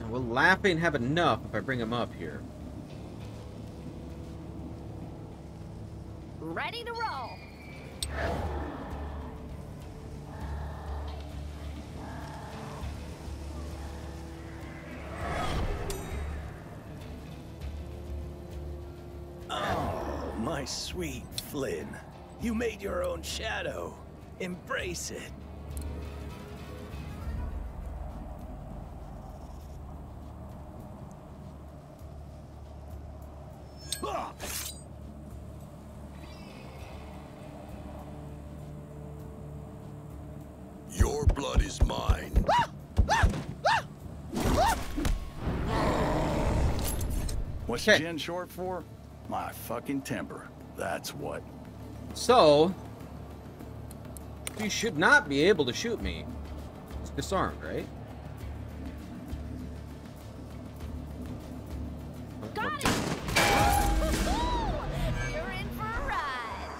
Will laughing have enough if I bring him up here? Ready to roll. Oh, my sweet Flynn. You made your own shadow. Embrace it. Your blood is mine. What's Okay. Jen short for? My fucking temper. That's what. So, he should not be able to shoot me. He's disarmed, right? Got it! You're in for a ride.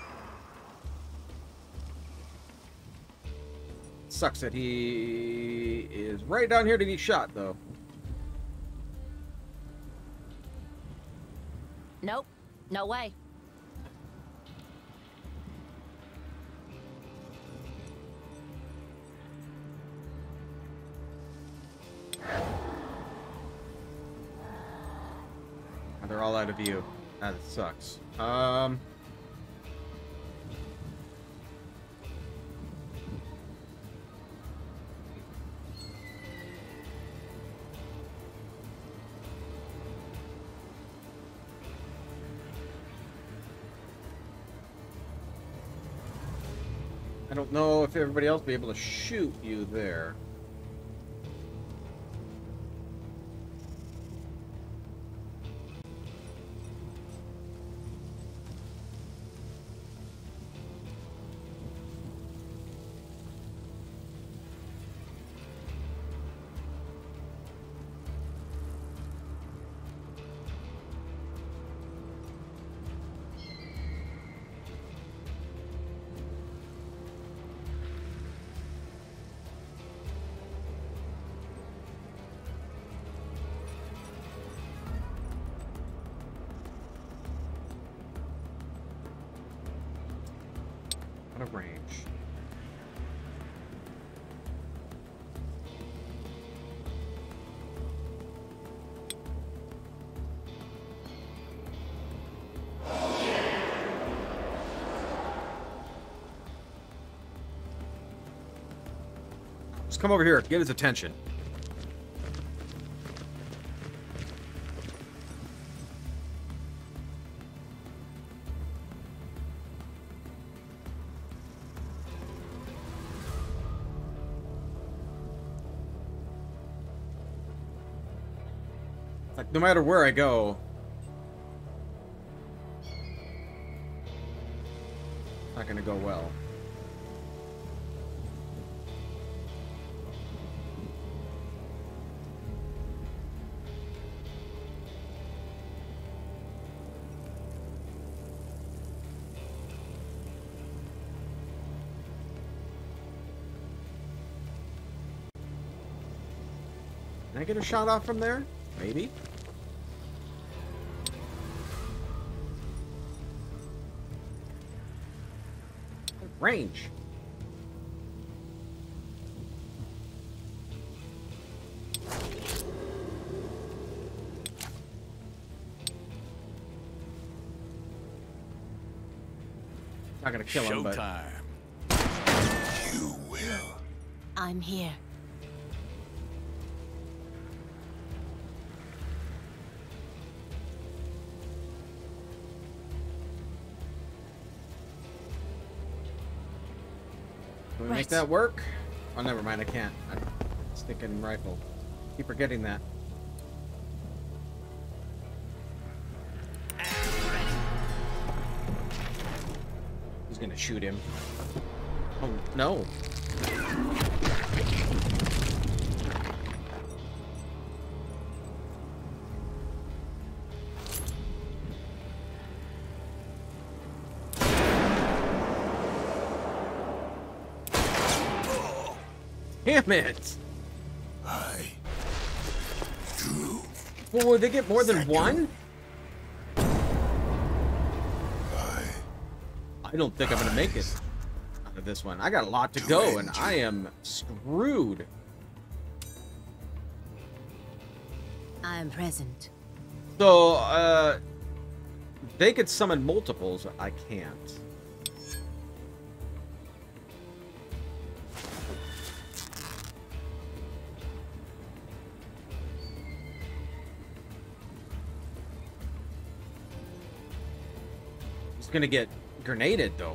Sucks that he is right down here to be shot, though. Nope. No way. They're all out of view. That sucks. I don't know if everybody else will be able to shoot you there. Out of range. Just come over here, get his attention. Like, no matter where I go, it's not gonna go well. Can I get a shot off from there? Maybe. Range. Not gonna kill him, but Showtime. You will. I'm here. can we make that work? Oh, never mind. I can't. Sticking rifle. Keep forgetting that. He's gonna shoot him. Oh no! Damn it! Oh, they get more than one? I don't think I'm gonna make it out of this one. I got a lot to go, and I am screwed. I am present. So, they could summon multiples. I can't. He's gonna get grenaded, though.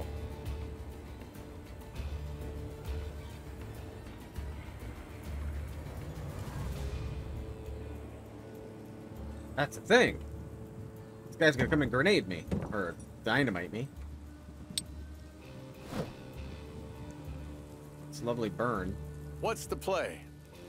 That's the thing. This guy's gonna come and grenade me. Or dynamite me. It's a lovely burn. What's the play?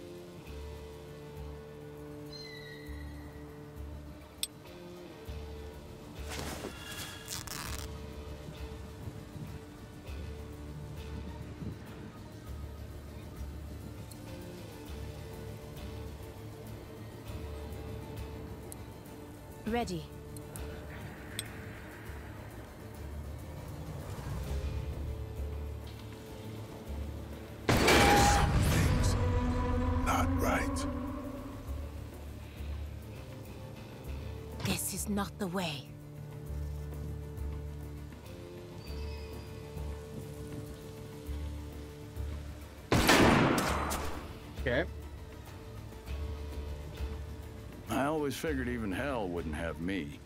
Ready. Something's not right. This is not the way. Okay. I always figured even hell wouldn't have me.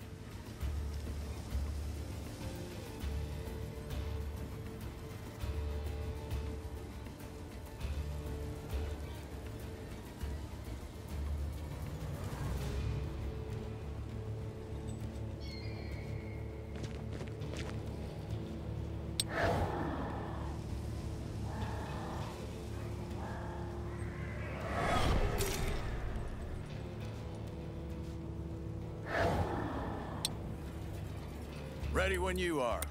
Ready when you are.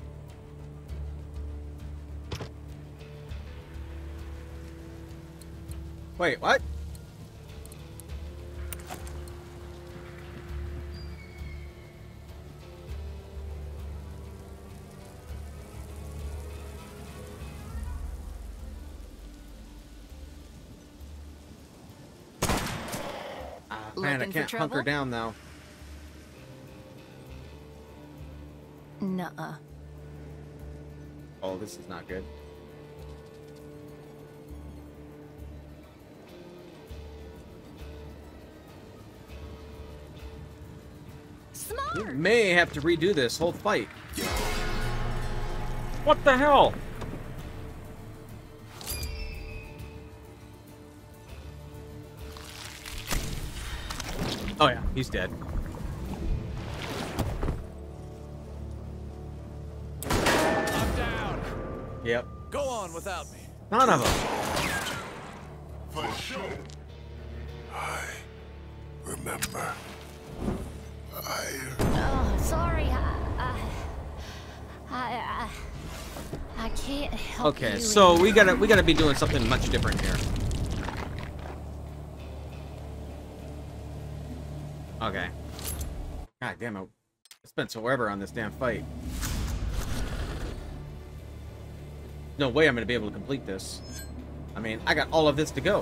Wait, what? Ah, man, I Looking for can't hunker trouble? down now. Nuh-uh. Oh, this is not good. We Smart! may have to redo this whole fight. What the hell? Oh yeah, he's dead. I'm down. Yep. Go on without me. None of them. For sure. I remember. Oh, sorry. I can't help Okay, you so in- we gotta be doing something much different here. Okay. God damn it. I spent forever on this damn fight. No way I'm gonna be able to complete this. I mean, I got all of this to go.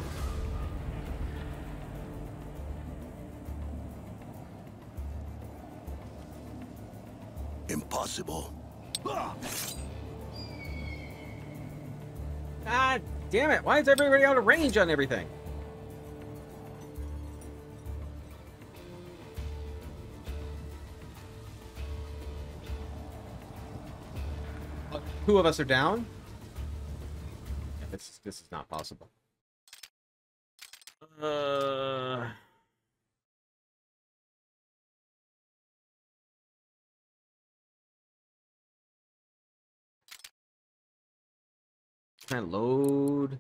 Impossible. God damn it. Why is everybody out of range on everything? Two of us are down? Yeah, this is not possible. Can I load?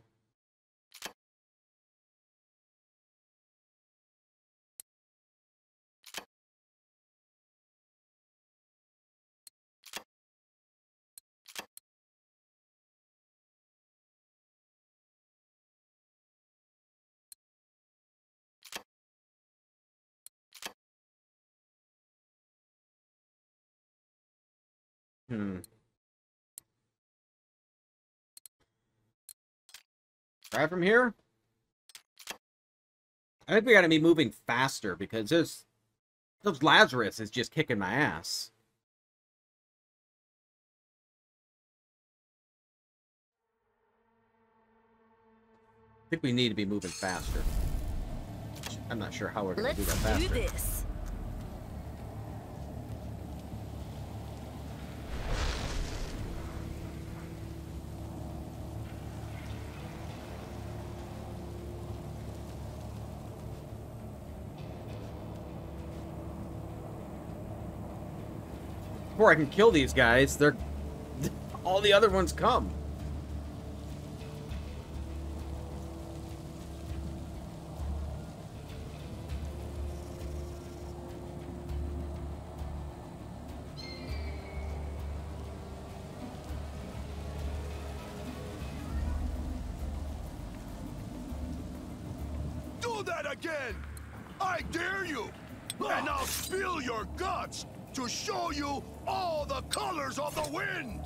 Hmm. Try from here? I think we gotta be moving faster because those Lazarus is just kicking my ass. I think we need to be moving faster. I'm not sure how we're gonna do that faster. Let's do this. Before I can kill these guys, they're all the other ones come. Do that again! I dare you! And I'll spill your guts to show you all the colors of the wind!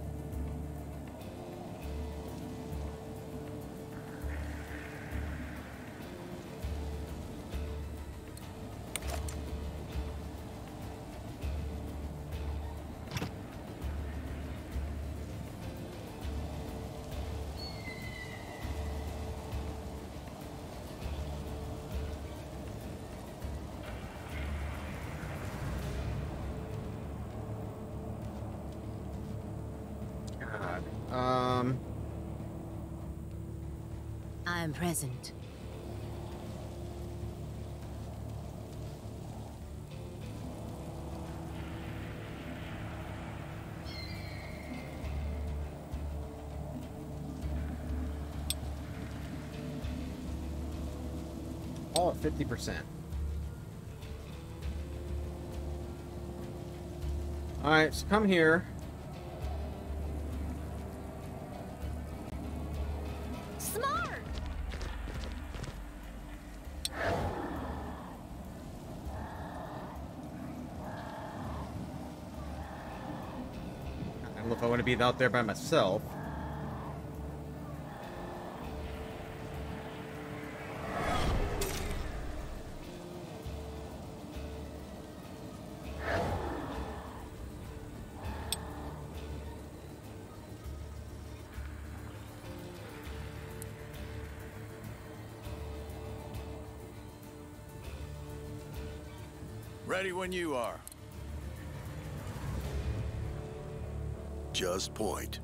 I am present. All at 50%. Alright, so come here. Smart! I don't know if I want to be out there by myself. Ready when you are. Just point.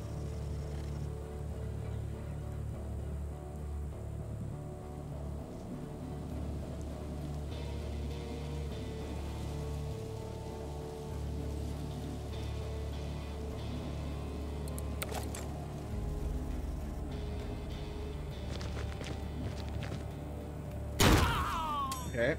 Okay.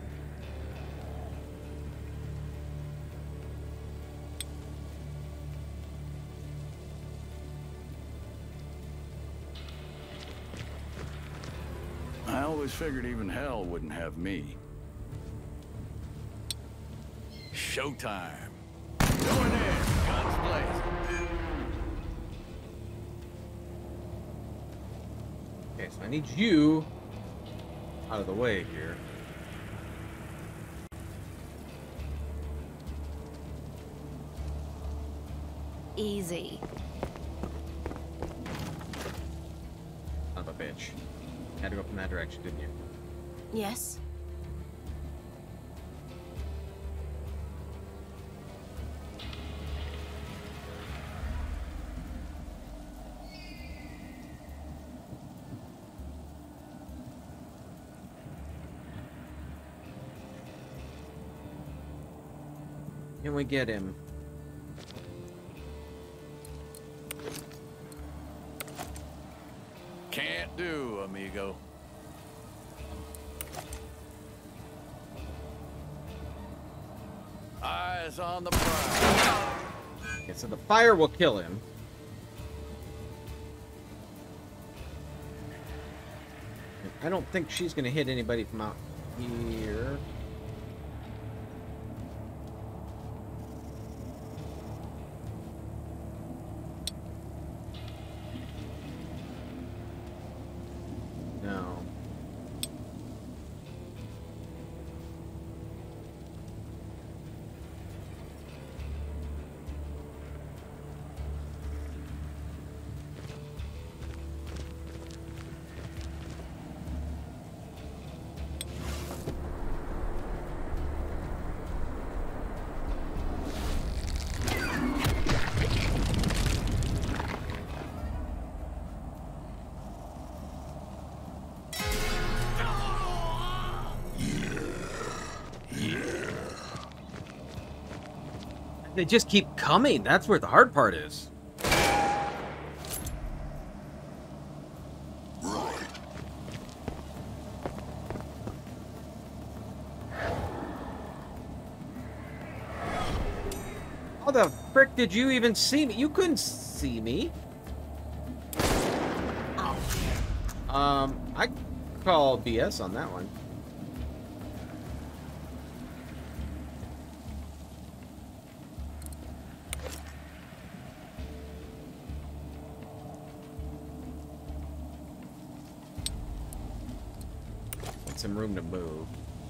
I always figured even hell wouldn't have me. Showtime. Going in, guns blazing. Okay, so I need you out of the way here. Easy. Son of a bitch. You had to go from that direction, didn't you? Yes? Can we get him? Can't do, amigo. Eyes on the prize. Okay, so the fire will kill him. And I don't think she's going to hit anybody from out here. They just keep coming. That's where the hard part is. How the frick did you even see me? You couldn't see me. I call BS on that one. Get some room to move.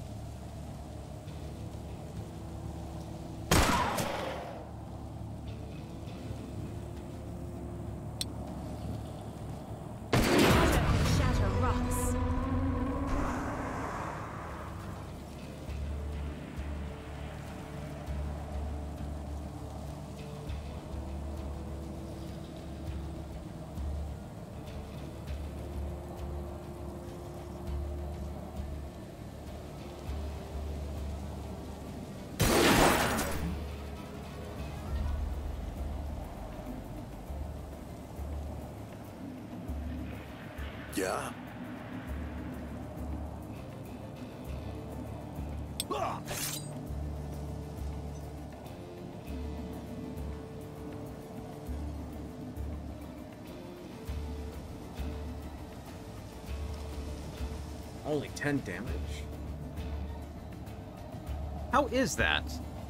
Yeah? Only 10 damage? How is that?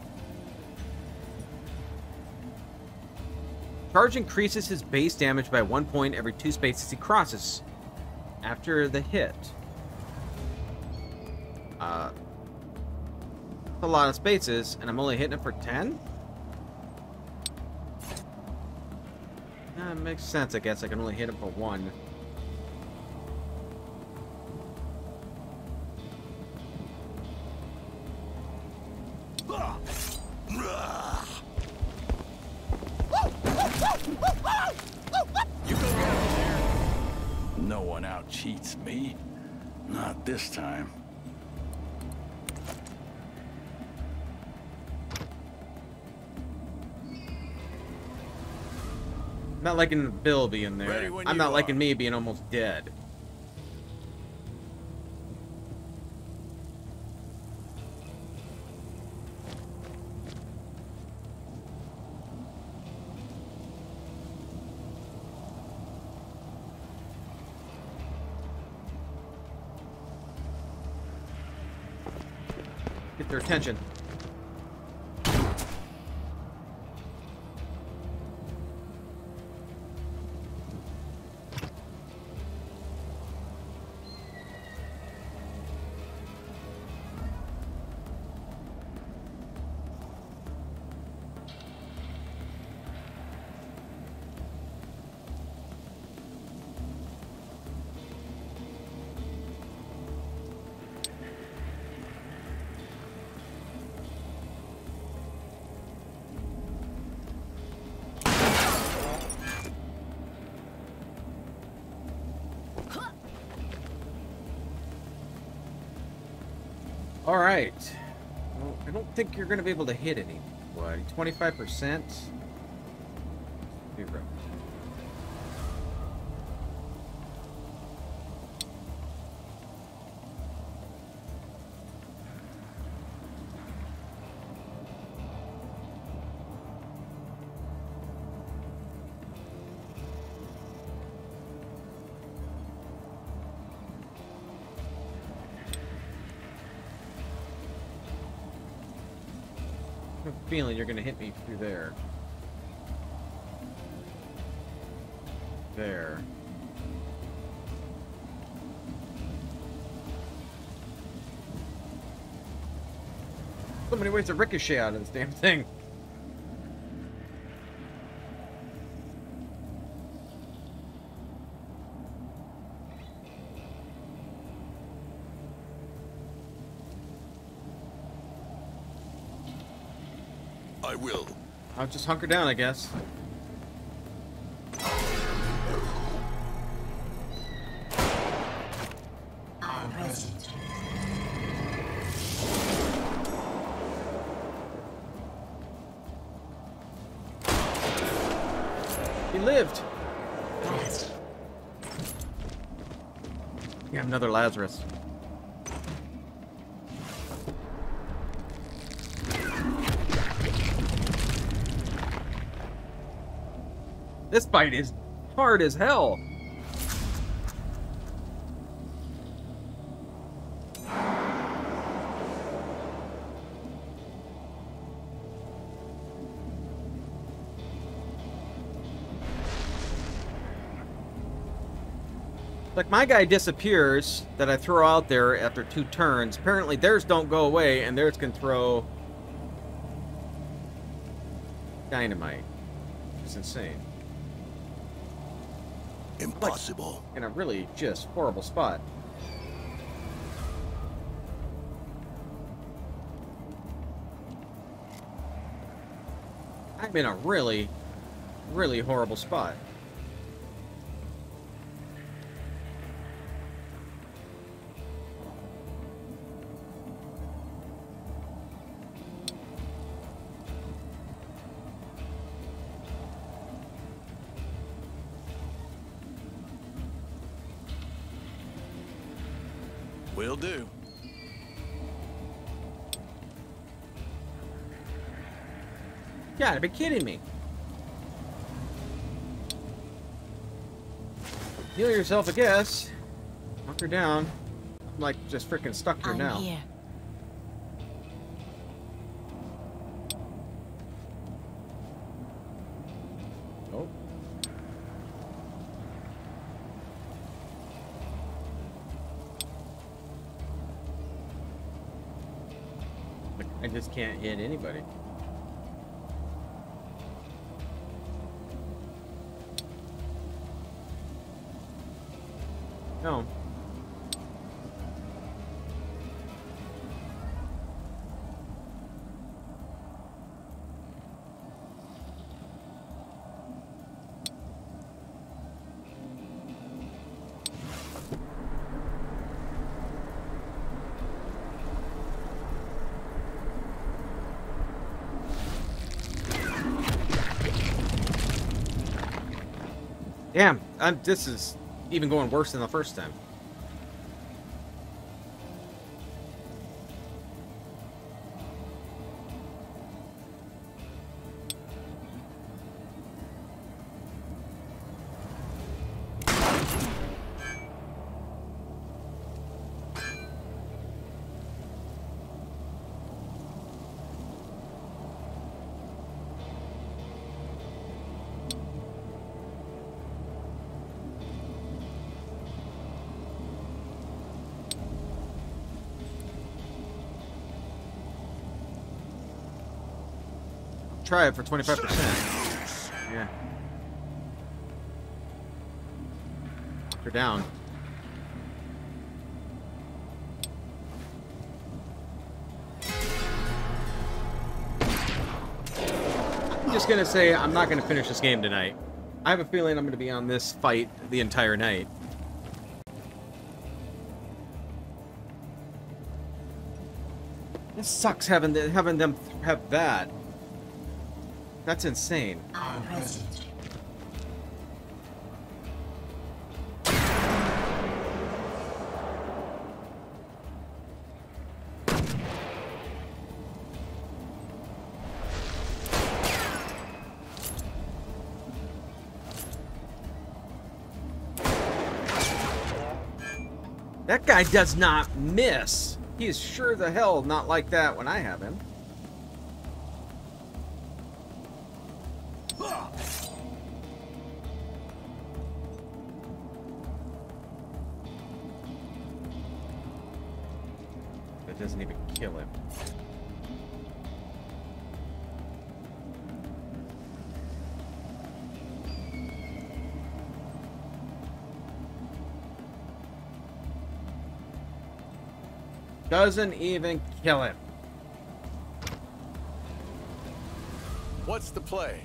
Charge increases his base damage by 1 point every 2 spaces he crosses after the hit. That's a lot of spaces, and I'm only hitting it for 10? Makes sense, I guess. I can only hit him for 1. No one out-cheats me. Not this time. Not liking Bill being there. Ready when I'm you not are. liking me being almost dead. Get their attention. All right. Well, I don't think you're going to be able to hit anybody. 25%. 0. I have a feeling you're going to hit me through there. There. So many ways to ricochet out of this damn thing. I will. I'll just hunker down, I guess. I'm present. He lived. Fast. Yeah, another Lazarus. This fight is hard as hell. Like, my guy disappears that I throw out there after 2 turns. Apparently theirs don't go away, and theirs can throw dynamite. It's insane. Impossible. In a really just horrible spot. I'm in a really, really horrible spot. Will do. You gotta be kidding me. Heal yourself, I guess. Knock her down. I'm like just freaking stuck here now. Here. Oh. I just can't hit anybody. No. Damn, this is even going worse than the first time. Try it for 25%. Yeah. Knock her down. I'm just gonna say I'm not gonna finish this game tonight. I have a feeling I'm gonna be on this fight the entire night. This sucks having them have that. That's insane. I'm present. That guy does not miss. He is sure the hell not like that when I have him. That doesn't even kill him. Doesn't even kill him. What's the play?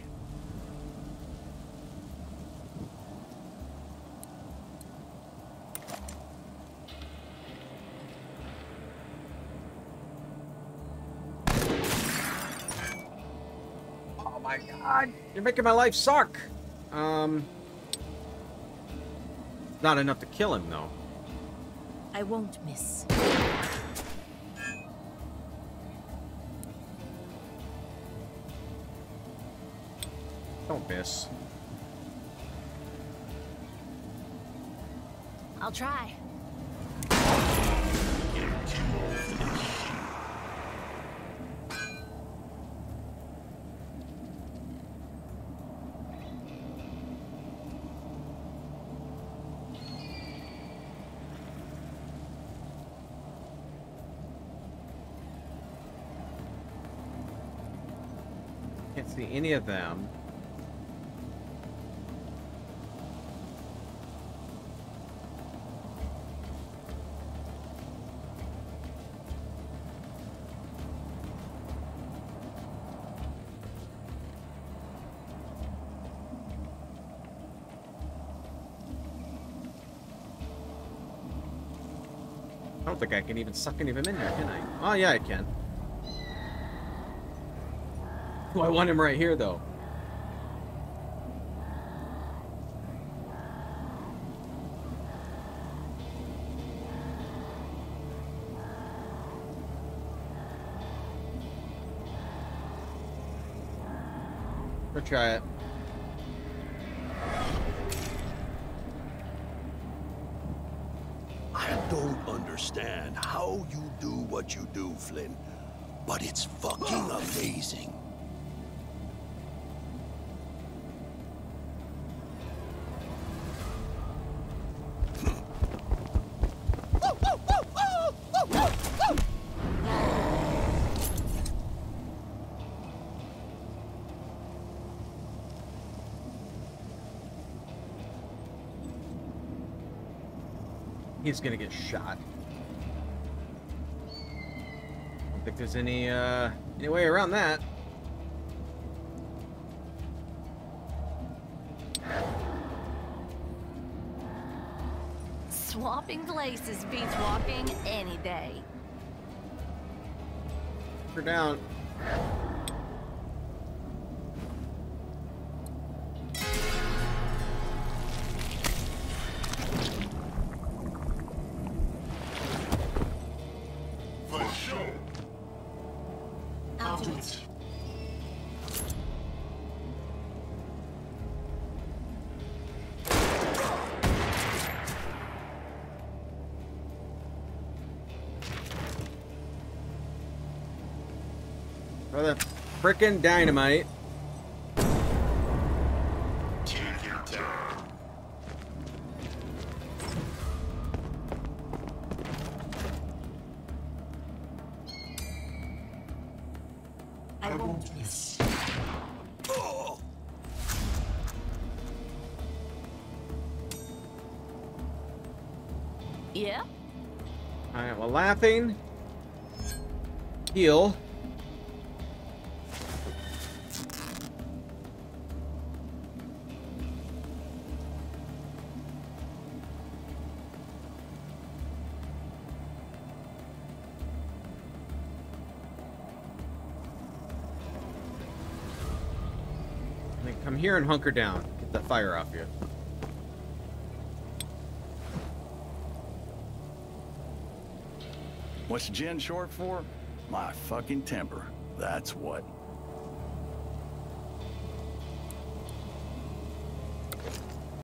Oh my god! You're making my life suck! Not enough to kill him, though. I won't miss. Don't miss. I'll try. Can't see any of them. I don't think I can even suck any of him in there, can I? Oh, yeah, I can. Oh, I want him right here, though. We'll try it. I don't understand how you do what you do, Flynn, but it's fucking amazing. He's gonna get shot. Don't think there's any way around that. Swapping places beats walking any day. We're down. For the frickin' dynamite. I won't miss. Yeah? Alright, well, laughing. Heal. Come here and hunker down. Get that fire off you. What's Jen short for? My fucking temper. That's what.